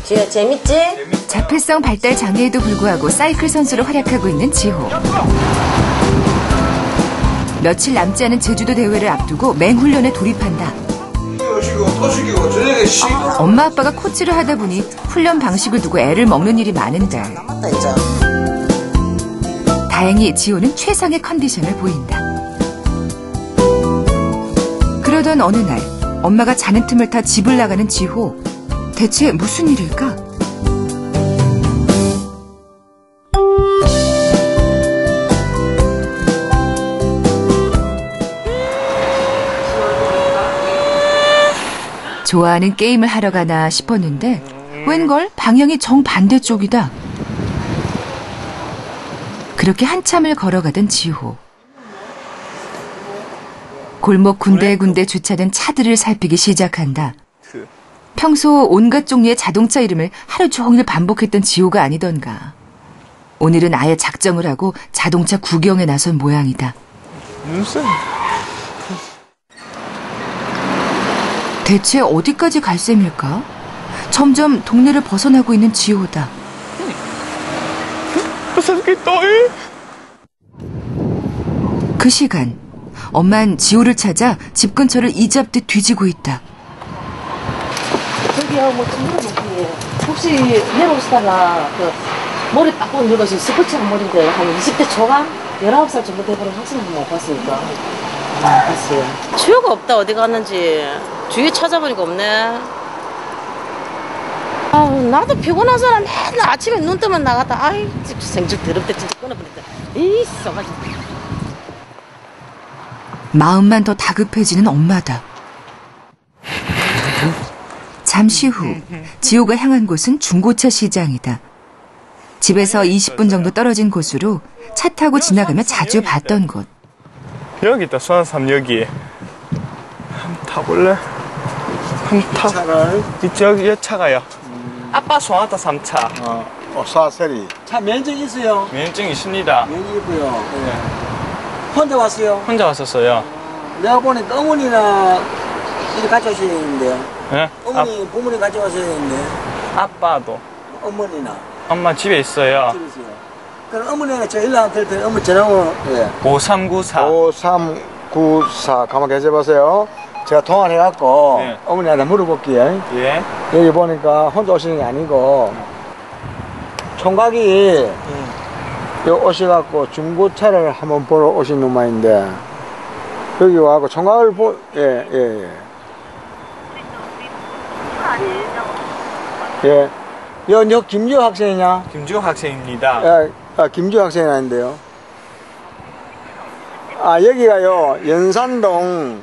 지효야 재밌지? 자폐성 발달 장애에도 불구하고 사이클 선수로 활약하고 있는 지호. 며칠 남지 않은 제주도 대회를 앞두고 맹훈련에 돌입한다. 엄마 아빠가 코치를 하다 보니 훈련 방식을 두고 애를 먹는 일이 많은데 다행히 지호는 최상의 컨디션을 보인다. 그러던 어느 날 엄마가 자는 틈을 타 집을 나가는 지호. 대체 무슨 일일까? 좋아하는 게임을 하러 가나 싶었는데 웬걸 방향이 정반대쪽이다. 그렇게 한참을 걸어가던 지호. 골목 군데군데 주차된 차들을 살피기 시작한다. 평소 온갖 종류의 자동차 이름을 하루 종일 반복했던 지호가 아니던가. 오늘은 아예 작정을 하고 자동차 구경에 나선 모양이다. 대체 어디까지 갈 셈일까? 점점 동네를 벗어나고 있는 지호다. 그 시간 엄만 지호를 찾아 집 근처를 이잡듯 뒤지고 있다. 저기요 뭐 좀 물어볼게요. 혹시 내려오시다가 그 머리 딱 늙어서 스포츠한 머리인데 한 20대 초반? 19살 정도 돼버린 학생 한 번 못 봤으니까. 봤어요. 지효가 없다. 어디 갔는지 주위에 찾아보니까 없네. 아우 나도 피곤한 사람 맨날 아침에 눈 뜨면 나갔다. 아이 생적 더럽다 진짜 끊어버린다. 이 써가지고. 마음만 더 다급해지는 엄마다. 잠시 후 지호가 향한 곳은 중고차 시장이다. 집에서 20분 정도 떨어진 곳으로 차 타고 지나가며 자주 봤던 곳. 여기 있다. 수완삼 여기. 한번 타볼래? 한번 타. 차를? 저기 차가요. 아빠 소나타 3차. 수완세리. 차 면허증 있어요? 면허증 있습니다. 면허 있고요. 네. 혼자 왔어요? 혼자 왔었어요. 내가 보니까 어머니나 이리 같이 오셔야 되는데. 네? 어머니, 부모님 같이 오셔야 되는데. 아빠도. 어머니나. 엄마 집에 있어요. 집에 있어요. 그럼 어머니가 저 연락 드릴 때 어머니 전화번호. 예. 5394. 5394 가만 계셔보세요. 제가 통화를 해갖고 네. 어머니한테 물어볼게요. 예. 여기 보니까 혼자 오시는 게 아니고 총각이 여기 오셔갖고 중고차를 한번 보러 오신 놈인데 여기 와갖고 총각을 예. 예. 여 김지호 학생이냐? 김주호 학생입니다. 예, 김지호 학생이 아닌데요. 여기가요, 연산동,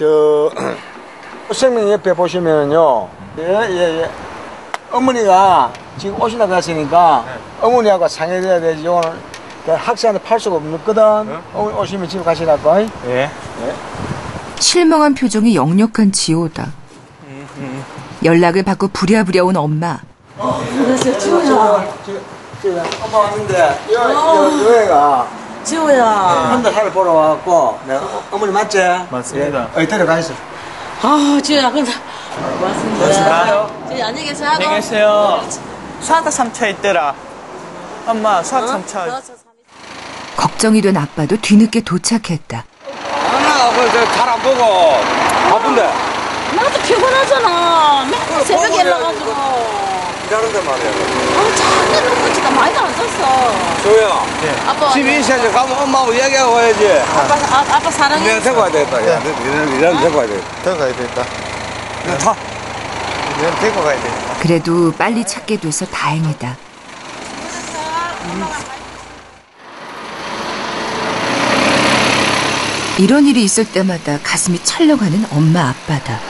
생명 옆에 보시면은요, 예. 어머니가 지금 오신다고 했으니까, 네. 어머니하고 상의해야 되지. 오늘 학생한테 팔 수가 없거든. 어머니 오시면 집에 가시라고. 예. 실망한 표정이 역력한 지호다. 연락을 받고 부랴부랴 온 엄마. 안녕하세요 지효야. 엄마 왔는데, 여기가 지효야. 혼자 살을 보러 와갖고, 내가 어머니 맞지? 맞습니다. 예. 데려가 있어. 아 지효야 근데 고맙습니다. 지효야 안녕히 계세요. 안녕히 계세요. 소나타 3차 있더라. 엄마 소나타 3차. 걱정이 된 아빠도 뒤늦게 도착했다. 잘 안 보고 바쁜데. 나도 피곤하잖아. 맨날 새벽에 일어나가지고. 일하는데 말이야. 자꾸 끝이다. 많이도 안 썼어. 조야. 아빠. 집에 있어야지. 가면 엄마하고 얘기하고 와야지. 아빠 사랑해. 내가 데리고 와야 되겠다. 야, 니는 데리고 와야 되겠다. 데리고 가야 되겠다. 타. 니는 데리고 가야 돼. 그래도 빨리 찾게 돼서 다행이다. 이런 일이 있을 때마다 가슴이 철렁하는 엄마 아빠다.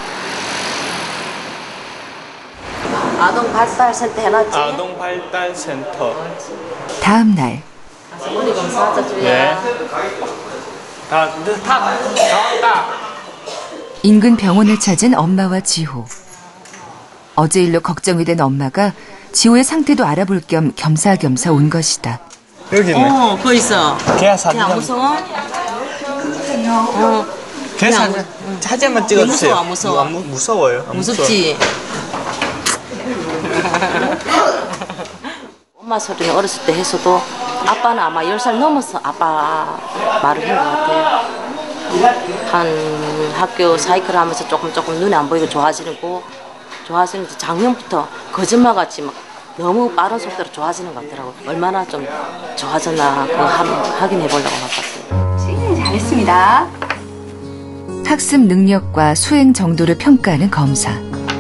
아동발달센터 해놨지? 아동발달센터. 다음 날 머리 검사하자 주야. 네. 다. 인근 병원을 찾은 엄마와 지호. 어제 일로 걱정이 된 엄마가 지호의 상태도 알아볼 겸 겸사겸사 온 것이다. 여기 있네. 그거 있어. 걔 사진. 안 무서워? 걔 사진. 사진만 찍어주세요. 무서워, 안 무서워? 무서워요. 안 무섭지? 엄마 소리는 어렸을 때 했어도 아빠는 아마 10살 넘어서 아빠 말을 한 것 같아요. 한 학교 사이클 하면서 조금 눈에 안 보이고 좋아지고 작년부터 거짓말같이 막 너무 빠른 속도로 좋아지는 것 같더라고요. 얼마나 좀 좋아졌나 그거 한번 확인해 보려고 나왔어요. 잘했습니다. 학습 능력과 수행 정도를 평가하는 검사.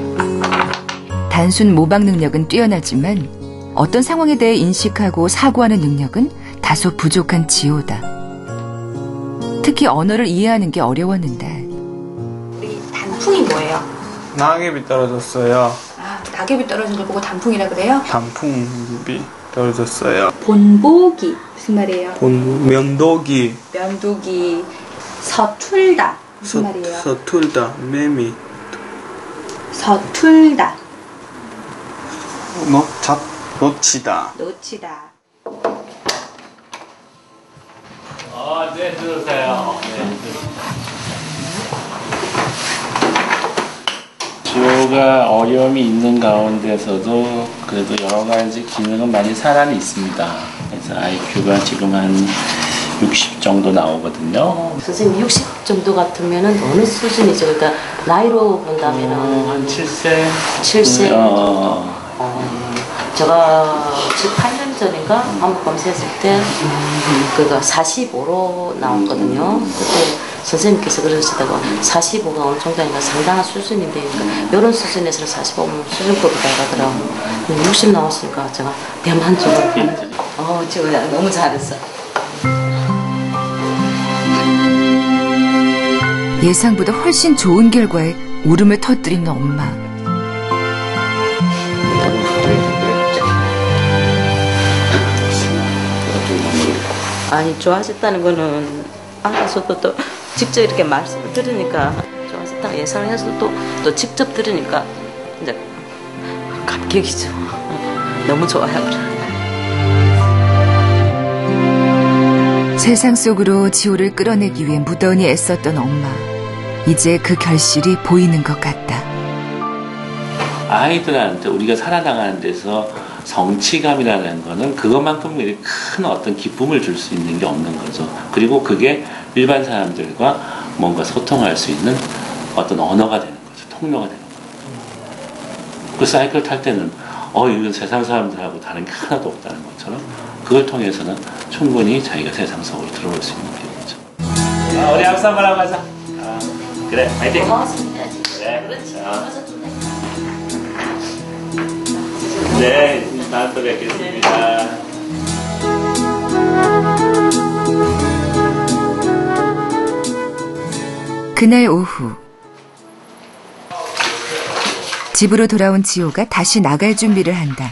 단순 모방 능력은 뛰어나지만 어떤 상황에 대해 인식하고 사고하는 능력은 다소 부족한 지호다. 특히 언어를 이해하는 게 어려웠는데. 우리 단풍이 뭐예요? 낙엽이 떨어졌어요. 아, 낙엽이 떨어진 걸 보고 단풍이라 그래요? 단풍이 떨어졌어요. 본보기 무슨 말이에요? 면도기. 면도기. 서툴다 무슨 말이에요? 서툴다. 매미. 서툴다. 놓치다. 놓치다. 네, 들으세요. 지호가 어려움이 있는 가운데서도 그래도 여러 가지 기능은 많이 살아는 있습니다. 그래서 IQ가 지금 한 60 정도 나오거든요. 선생님 60 정도 같으면은 어느 수준이죠? 그러니까 나이로 본다면은 한 7세? 7세? 제가 7, 8년 전인가 한번 검사했을 때 그가 45로 나왔거든요. 그때 선생님께서 그러시다가 45가 어느 정도니까 상당한 수준인데 이런 수준에서는 45면 수준급이다 그러더라고요. 60 나왔으니까 제가 대만족을 지호야 너무 잘했어. 예상보다 훨씬 좋은 결과에 울음을 터뜨리는 엄마. 아니 좋아졌다는 거는 알아서도 또 직접 이렇게 말씀을 들으니까 좋아졌다고 예상을 해서도 또 직접 들으니까 이제 감격이죠. 너무 좋아요. 세상 속으로 지호를 끌어내기 위해 무던히 애썼던 엄마. 이제 그 결실이 보이는 것 같다. 아이들한테 우리가 살아나가는 데서 성취감이라는 거는 그것만큼 큰 어떤 기쁨을 줄 수 있는 게 없는 거죠. 그리고 그게 일반 사람들과 뭔가 소통할 수 있는 어떤 언어가 되는 거죠. 통로가 되는 거죠. 그 사이클 탈 때는 이건 세상 사람들하고 다른 게 하나도 없다는 것처럼 그걸 통해서는 충분히 자기가 세상 속으로 들어올 수 있는 거죠. 우리 앞서 한번 하고 가자. 그래, 화이팅! 고맙습니다. 그래, 그렇지. 네, 다음 또 뵙겠습니다. 그날 오후 집으로 돌아온 지호가 다시 나갈 준비를 한다.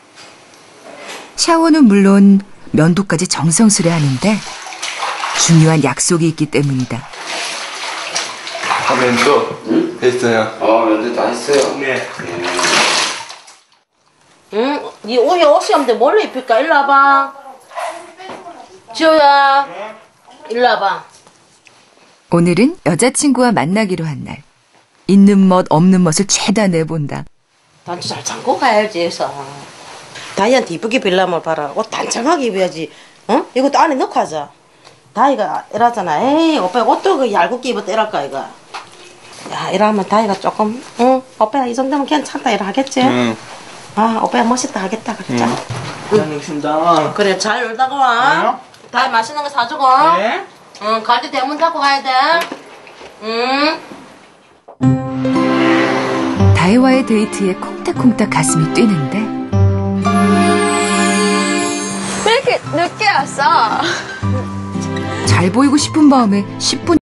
샤워는 물론 면도까지 정성스레 하는데 중요한 약속이 있기 때문이다. 면도 됐어요. 면도 다 했어요. 네. 응? 네 옷이 없는데 뭘로 입힐까? 일로 와봐. 지호야. 일로 와봐. 오늘은 여자친구와 만나기로 한 날. 있는 멋 없는 멋을 죄다 내본다. 단추 잘 잠고 가야지 해서. 다이한테 이쁘게 빌라면 봐라. 옷 단정하게 입어야지. 어? 이것도 안에 넣고 하자. 다이가 이러잖아. 에이 오빠 옷도 그 얇게 입었다 이럴까 이거. 야 이러면 다이가 조금 오빠야 이 정도면 괜찮다 이러 하겠지? 아 오빠야 멋있다 하겠다 그랬자. 고생하셨습니다. 그래 잘 놀다가 와. 다이 맛있는 거 사주고. 네. 응 가지 대문 닫고 가야 돼. 응. 다혜와의 데이트에 콩닥콩닥 가슴이 뛰는데 왜 이렇게 늦게 왔어? 잘 보이고 싶은 마음에 10분